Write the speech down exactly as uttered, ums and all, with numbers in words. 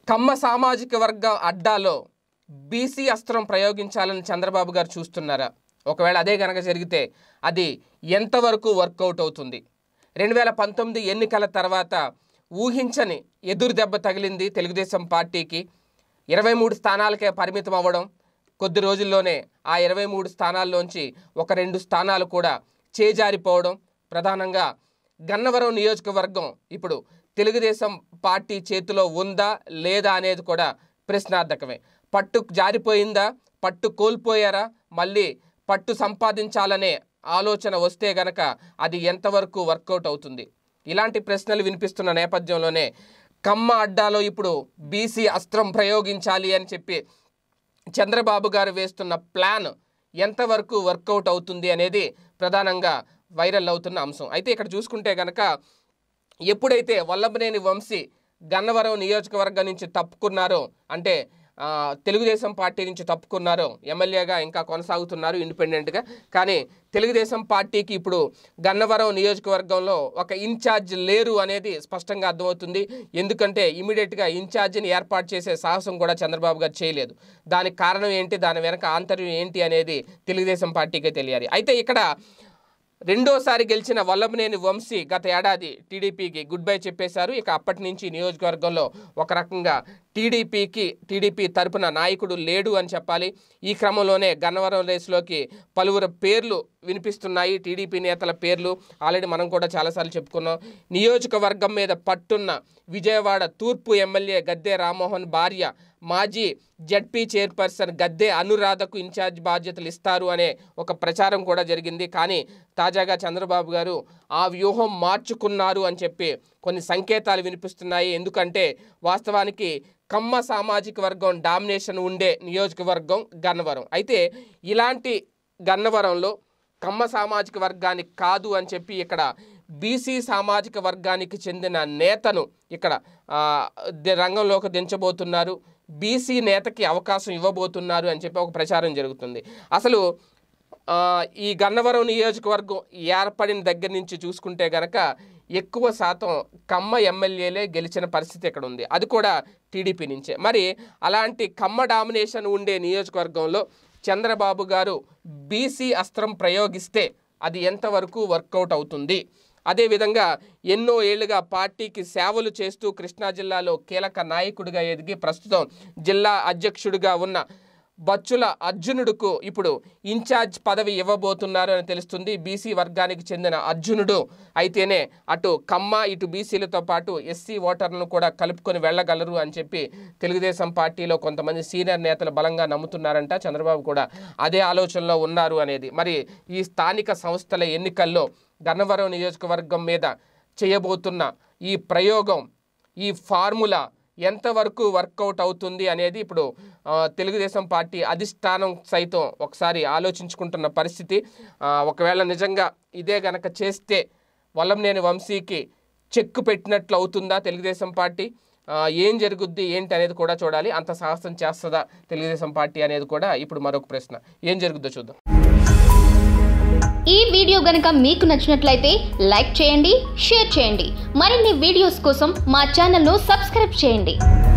కమ్మ సామాజిక వర్గ అడ్డాలో బీసీ అస్త్రం ప్రయోగించాలని చంద్రబాబు గారు చూస్తున్నారా? ఒకవేళ అదే కనుక జరిగితే అది ఎంతవరకు వర్కౌట్ అవుతుంది? రెండు వేల పంతొమ్మిది ఎన్నికల తర్వాత ఊహించని ఎదురు దెబ్బ తగిలింది తెలుగుదేశం పార్టీకి. ఇరవై మూడు స్థానాలకే పరిమితం అవ్వడం, కొద్ది రోజుల్లోనే ఆ ఇరవై మూడు స్థానాల్లోంచి ఒక రెండు స్థానాలు కూడా చేజారిపోవడం, ప్రధానంగా గన్నవరం నియోజకవర్గం ఇప్పుడు తెలుగుదేశం పార్టీ చేతిలో ఉందా లేదా అనేది కూడా ప్రశ్నార్థకమే. పట్టు జారిపోయిందా, పట్టు కోల్పోయారా, మళ్ళీ పట్టు సంపాదించాలనే ఆలోచన వస్తే గనక అది ఎంతవరకు వర్కౌట్ అవుతుంది? ఇలాంటి ప్రశ్నలు వినిపిస్తున్న నేపథ్యంలోనే కమ్మ అడ్డాలో ఇప్పుడు బీసీ అస్త్రం ప్రయోగించాలి అని చెప్పి చంద్రబాబు గారు వేస్తున్న ప్లాన్ ఎంతవరకు వర్కౌట్ అవుతుంది అనేది ప్రధానంగా వైరల్ అవుతున్న అంశం. అయితే ఇక్కడ చూసుకుంటే కనుక ఎప్పుడైతే వల్లభనేని వంశీ గన్నవరం నియోజకవర్గం నుంచి తప్పుకున్నారో, అంటే తెలుగుదేశం పార్టీ నుంచి తప్పుకున్నారో, ఎమ్మెల్యేగా ఇంకా కొనసాగుతున్నారు ఇండిపెండెంట్గా, కానీ తెలుగుదేశం పార్టీకి ఇప్పుడు గన్నవరం నియోజకవర్గంలో ఒక ఇన్ఛార్జ్ లేరు అనేది స్పష్టంగా అర్థమవుతుంది. ఎందుకంటే ఇమీడియట్గా ఇన్ఛార్జిని ఏర్పాటు చేసే సాహసం కూడా చంద్రబాబు గారు చేయలేదు. దానికి కారణం ఏంటి, దాని వెనక ఆంతర్యం ఏంటి అనేది తెలుగుదేశం పార్టీకే తెలియాలి. అయితే ఇక్కడ రెండోసారి గెలిచిన వల్లభనేని వంశీ గత ఏడాది టీడీపీకి గుడ్ బై చెప్పేశారు. ఇక అప్పటి నుంచి నియోజకవర్గంలో ఒక రకంగా టీడీపీకి టీడీపీ తరపున నాయకుడు లేడు అని చెప్పాలి. ఈ క్రమంలోనే గన్నవరం రేసులోకి పలువురు పేర్లు వినిపిస్తున్నాయి, టీడీపీ నేతల పేర్లు. ఆల్రెడీ మనం కూడా చాలాసార్లు చెప్పుకున్నాం. నియోజకవర్గం మీద పట్టున్న విజయవాడ తూర్పు ఎమ్మెల్యే గద్దె రామ్మోహన్ భార్య మాజీ జడ్పీ చైర్పర్సన్ గద్దె అనురాధకు ఇన్ఛార్జ్ బాధ్యతలు ఇస్తారు అనే ఒక ప్రచారం కూడా జరిగింది. కానీ తాజాగా చంద్రబాబు గారు ఆ వ్యూహం మార్చుకున్నారు అని చెప్పి కొన్ని సంకేతాలు వినిపిస్తున్నాయి. ఎందుకంటే వాస్తవానికి కమ్మ సామాజిక వర్గం డామినేషన్ ఉండే నియోజకవర్గం గన్నవరం. అయితే ఇలాంటి గన్నవరంలో కమ్మ సామాజిక వర్గానికి కాదు అని చెప్పి ఇక్కడ బీసీ సామాజిక వర్గానికి చెందిన నేతను ఇక్కడ రంగంలోకి దించబోతున్నారు, బీసీ నేతకి అవకాశం ఇవ్వబోతున్నారు అని చెప్పి ఒక ప్రచారం జరుగుతుంది. అసలు ఈ గన్నవరం నియోజకవర్గం ఏర్పడిన దగ్గర నుంచి చూసుకుంటే గనక ఎక్కువ శాతం కమ్మ ఎమ్మెల్యేలే గెలిచిన పరిస్థితి ఇక్కడ ఉంది, అది కూడా టీడీపీ నుంచే. మరి అలాంటి కమ్మ డామినేషన్ ఉండే నియోజకవర్గంలో చంద్రబాబు గారు బీసీ అస్త్రం ప్రయోగిస్తే అది ఎంతవరకు వర్కౌట్ అవుతుంది? అదేవిధంగా ఎన్నో ఏళ్లుగా పార్టీకి సేవలు చేస్తూ కృష్ణా జిల్లాలో కీలక నాయకుడిగా ఎదిగి ప్రస్తుతం జిల్లా అధ్యక్షుడిగా ఉన్న బచ్చుల అర్జునుడుకు ఇప్పుడు ఇన్ఛార్జ్ పదవి ఇవ్వబోతున్నారు అని తెలుస్తుంది. బీసీ వర్గానికి చెందిన అర్జునుడు అయితేనే అటు కమ్మ ఇటు బీసీలతో పాటు ఎస్సీ ఓటర్లను కూడా కలుపుకొని వెళ్ళగలరు అని చెప్పి తెలుగుదేశం పార్టీలో కొంతమంది సీనియర్ నేతలు బలంగా నమ్ముతున్నారంట. చంద్రబాబు కూడా అదే ఆలోచనలో ఉన్నారు అనేది. మరి ఈ స్థానిక సంస్థల ఎన్నికల్లో గన్నవరం నియోజకవర్గం మీద చేయబోతున్న ఈ ప్రయోగం, ఈ ఫార్ములా ఎంతవరకు వర్కౌట్ అవుతుంది అనేది ఇప్పుడు తెలుగుదేశం పార్టీ అధిష్టానం సైతం ఒకసారి ఆలోచించుకుంటున్న పరిస్థితి. ఒకవేళ నిజంగా ఇదే గనక చేస్తే వల్లభనేని వంశీకి చెక్కు పెట్టినట్లు అవుతుందా తెలుగుదేశం పార్టీ? ఏం జరుగుద్ది ఏంటి అనేది కూడా చూడాలి. అంత సాహసం చేస్తుందా తెలుగుదేశం పార్టీ అనేది కూడా ఇప్పుడు మరొక ప్రశ్న. ఏం జరుగుద్దో చూద్దాం. ఈ వీడియో గనుక మీకు నచ్చినట్లయితే లైక్ చేయండి, షేర్ చేయండి. మరిన్ని వీడియోస్ కోసం మా ఛానల్ను సబ్స్క్రైబ్ చేయండి.